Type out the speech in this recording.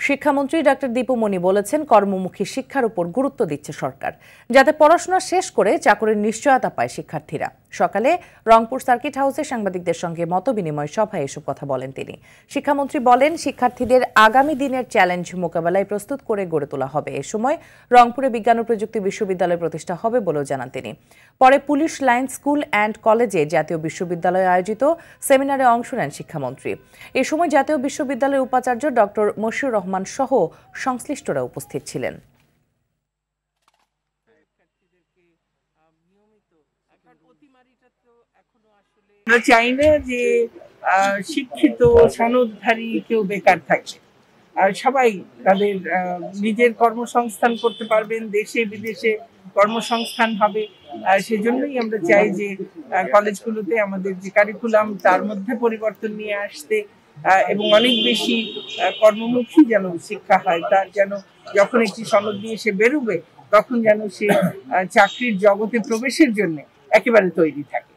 শিক্ষামন্ত্রী ডক্টর দীপু মনি বলেছেন, কর্মমুখী শিক্ষার উপর গুরুত্ব দিচ্ছে সরকার, যাতে পড়াশোনা শেষ করে চাকরির নিশ্চয়তা পায় শিক্ষার্থীরা। সকালে রংপুর সার্কিট হাউসে সাংবাদিকদের সঙ্গে মতবিনিময় সভায় এসব কথা বলেন তিনি। শিক্ষামন্ত্রী বলেন, শিক্ষার্থীদের আগামী দিনের চ্যালেঞ্জ মোকাবেলায় প্রস্তুত করে গড়ে তোলা হবে। এ সময় রংপুরে বিজ্ঞান ও প্রযুক্তি বিশ্ববিদ্যালয় প্রতিষ্ঠা হবে বলেও জানান তিনি। পরে পুলিশ লাইন স্কুল অ্যান্ড কলেজে জাতীয় বিশ্ববিদ্যালয়ে আয়োজিত সেমিনারে অংশ নেন শিক্ষামন্ত্রী। এ সময় জাতীয় বিশ্ববিদ্যালয়ের উপাচার্য ডক্টর মশিউর রহমান সহ সংশ্লিষ্টরা উপস্থিত ছিলেন। আমরা চাই না যে শিক্ষিত সনদধারী কেউ বেকার থাকে। সবাই তাদের নিজের কর্মসংস্থান করতে পারবেন, দেশে বিদেশে কর্মসংস্থান হবে। সেজন্যই আমরা চাই যে কলেজগুলোতে আমাদের যে কারিকুলাম তার মধ্যে পরিবর্তন নিয়ে আসতে এবং অনেক বেশি কর্মমুখী যেন শিক্ষা হয়। তার যেন যখন একটি সনদ নিয়ে সে বেরোবে তখন যেন সে চাকরির জগতে প্রবেশের জন্য একেবারে তৈরি থাকে।